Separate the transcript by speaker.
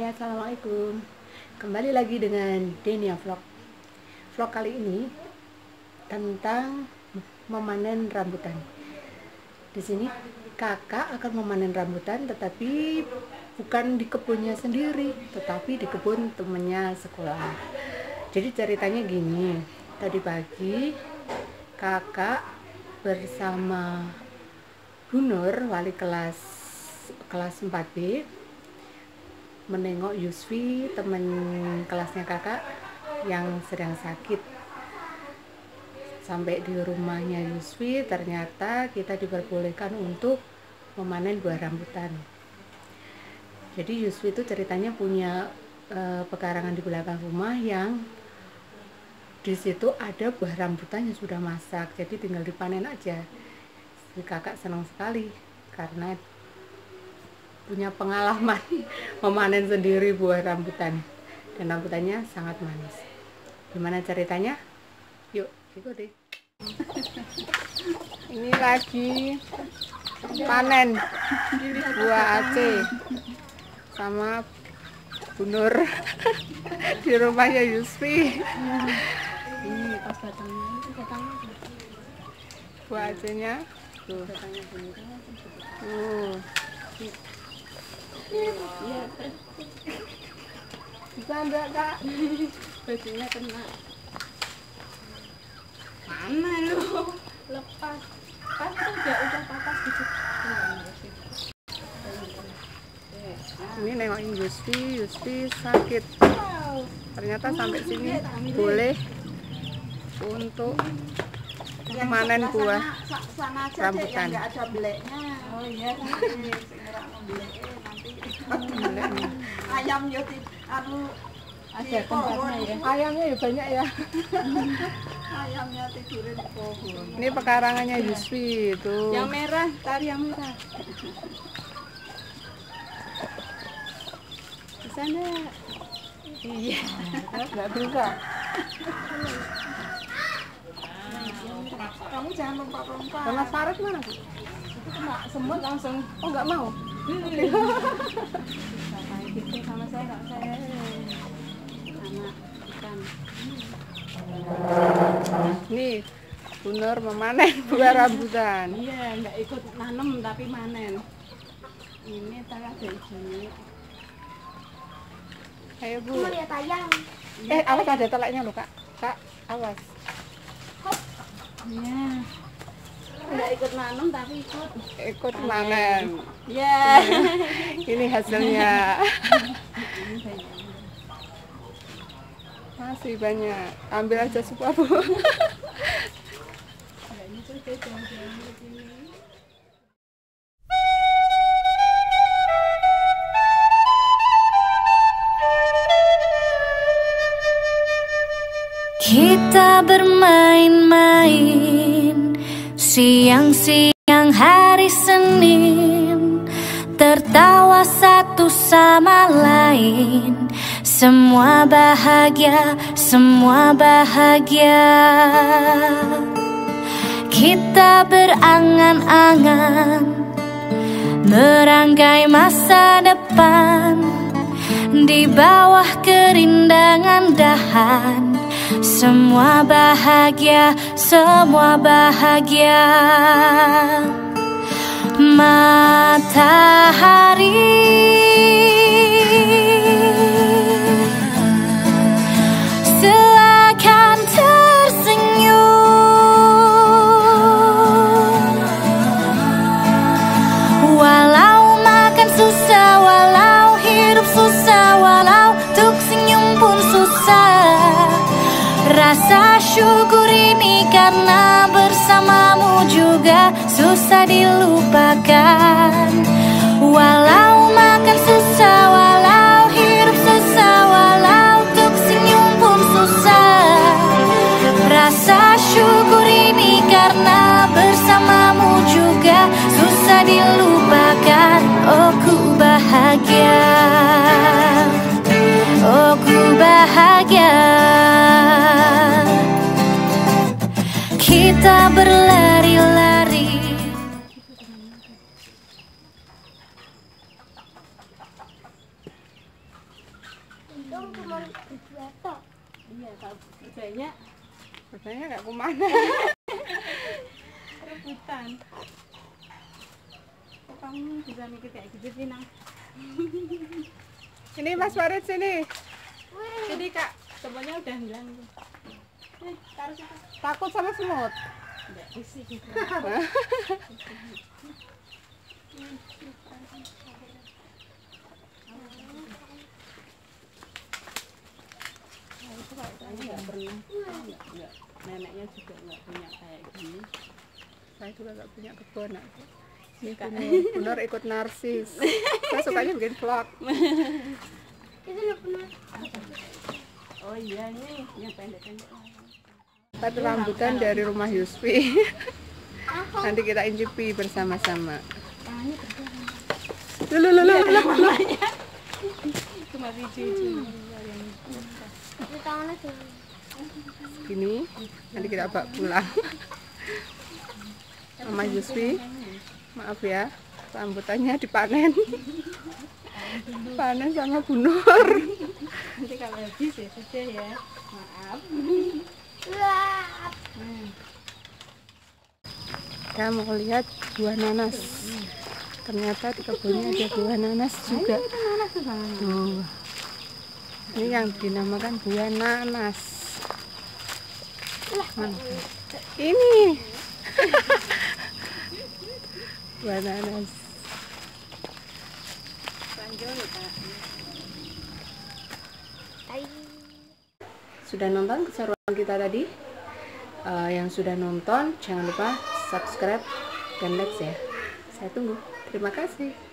Speaker 1: Hai, assalamualaikum. Kembali lagi dengan Denia Vlog. Vlog kali ini tentang memanen rambutan. Di sini kakak akan memanen rambutan, tetapi bukan di kebunnya sendiri, tetapi di kebun temennya sekolah. Jadi ceritanya gini, tadi pagi kakak bersama Bu Nur, wali kelas 4B, menengok Yusfi, teman kelasnya kakak yang sedang sakit. Sampai di rumahnya Yusfi, ternyata kita diperbolehkan untuk memanen buah rambutan. Jadi Yusfi itu ceritanya punya pekarangan di belakang rumah yang di situ ada buah rambutan yang sudah masak, jadi tinggal dipanen aja. Si kakak senang sekali karena punya pengalaman memanen sendiri buah rambutan, dan rambutannya sangat manis. Gimana ceritanya? Yuk ikuti. Ini lagi panen buah Aceh sama Bu Nur di rumahnya Yusfi.
Speaker 2: Ini pas batangnya
Speaker 1: Buah Acehnya tuh.
Speaker 2: iya,
Speaker 1: Bisa enggak kak?
Speaker 2: bajunya kena. Mana lu? Lepas. Kan udah papas gitu.
Speaker 1: Ini nengokin Yusfi sakit. Ternyata sampai sini boleh untuk memanen buah rambutan.
Speaker 2: Nggak ada beleknya. Oh iya. Nanti ayam ya ada tempatnya ya.
Speaker 1: Ayamnya ya banyak ya.
Speaker 2: Ayamnya tidurin di pohon.
Speaker 1: Ini pekarangannya Yusfi itu.
Speaker 2: Yang merah, tari yang merah. Di sana. Iya.
Speaker 1: Nggak bisa.
Speaker 2: Kamu jangan lompat-lompat.
Speaker 1: Dan Mas Farid mana Bu?
Speaker 2: Itu kena semut langsung.
Speaker 1: Oh nggak mau?
Speaker 2: Sama gitu sama saya nggak saya. Anak ikan.
Speaker 1: Nih, Bu Nur memanen buah rambutan.
Speaker 2: Iya, nggak ikut nanam tapi manen. Ini tadi ada hijaunya.
Speaker 1: Ayo Bu.
Speaker 2: Mau lihat ayam.
Speaker 1: Awas ada telaknya loh kak. Kak, awas.
Speaker 2: Iya. Nggak ikut nanam tapi
Speaker 1: Ikut manen.
Speaker 2: Iya.
Speaker 1: Ini hasilnya. Masih banyak. Ambil aja semua Bu.
Speaker 2: Ini tuh jauh-jauh ke sini.
Speaker 3: Kita bermain-main siang-siang hari Senin, tertawa satu sama lain, semua bahagia, semua bahagia. Kita berangan-angan merangkai masa depan di bawah kerindangan dahan. Semua bahagia, semua bahagia. Matahari seakan tersenyum, walau makan susah, walau hidup susah, walau untuk senyum pun susah. Rasa syukur ini karena bersamamu juga susah dilupakan. Walau makan susah, walau hidup susah, walau untuk senyum pun susah. Rasa syukur ini karena bersamamu juga susah dilupakan. Oh ku bahagia, oh ku bahagia. Kita berlari-lari.
Speaker 4: dong cuma berdua tok.
Speaker 2: Iya, kalau kerjanya
Speaker 1: Katanya nggak kemana.
Speaker 2: rebutan. Kok kamu bisa mikir kayak gitu sih, Nang?
Speaker 1: Ini Mas Farid sini.
Speaker 2: Jadi Kak, semuanya udah hilang. Taruh situ.
Speaker 1: Takut sama semut.
Speaker 2: Enggak risih gitu. Saya nggak pernah, nggak, neneknya juga nggak punya kayak gini.
Speaker 1: Saya juga nggak punya kebun. Ini Bunur ikut narsis. Saya sukanya bikin vlog.
Speaker 4: Itu udah pernah.
Speaker 2: Oh iya nih, yang pendek-pendek.
Speaker 1: Satu rambutan dari rumah Yusfi. Nanti kita incipi bersama-sama.
Speaker 2: Tangannya berdua.
Speaker 1: Loh.
Speaker 2: Cuma video.
Speaker 4: Di tangannya tuh.
Speaker 1: Gini, nanti kita bawa pulang. Mama Yusfi, maaf ya, rambutannya dipanen. Panen sama Bunur.
Speaker 2: Nanti kalau habis ya sudah ya. Maaf.
Speaker 4: Wah.
Speaker 1: Kita mau lihat buah nanas. Ternyata di kebunnya ada buah nanas juga. Tuh. Ini yang dinamakan buah nanas. Mana? Ini. Buah nanas. Sudah nonton keseruan kita tadi? Yang sudah nonton jangan lupa subscribe dan like ya. Saya tunggu. Terima kasih.